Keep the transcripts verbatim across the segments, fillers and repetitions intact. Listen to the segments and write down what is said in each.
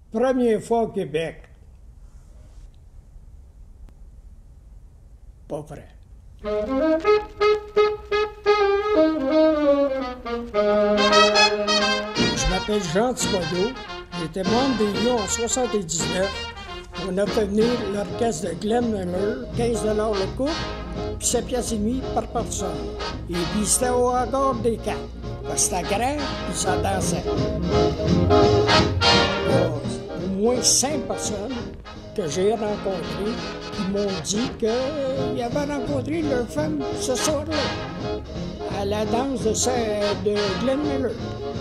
Première fois au Québec. Pas vrai. Je m'appelle Jean Thibodeau. J'étais membre des Lions en soixante-dix-neuf. On a fait venir l'orchestre de Glenn Miller, quinze dollars le couple, puis sept piastres et demi par personne. Et puis c'était au hangar des quatre. Parce que c'était grand, puis ça dansait. Au moins cinq personnes que j'ai rencontrées qui m'ont dit qu'ils avaient rencontré leur femme ce soir-là, à la danse de, de Glenn Miller.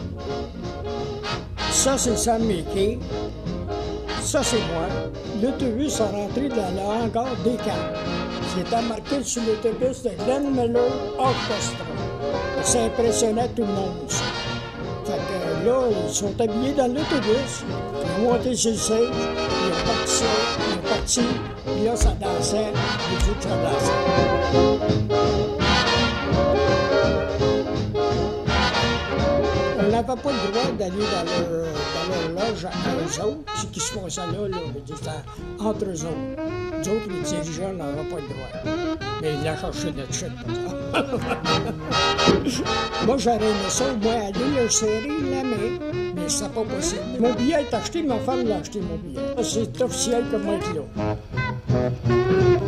Ça, c'est Sam Mackey. Ça, c'est moi. L'autobus est rentré dans le hangar des quatre. C'était marqué sur l'autobus de Glenn Miller Orchestra. Ça impressionnait tout le monde, ça. Fait que là, ils sont habillés dans l'autobus, ils ont monté sur le siège, ils ont parti ça, ils ont parti, puis là, ça dansait, ils dit que ça dansait. On n'avait pas le droit d'aller dans leur, dans leur loge à eux autres. Ce qui se passait là, là c'était entre eux autres. Nous autres, les dirigeants n'avaient pas le droit. Mais ils l'ont cherché de suite. Moi, j'aurais aimé ça, au moins aller leur serrer la main, mais c'est pas possible. Mon billet est acheté, ma femme l'a acheté, mon billet. C'est officiel que moi, là.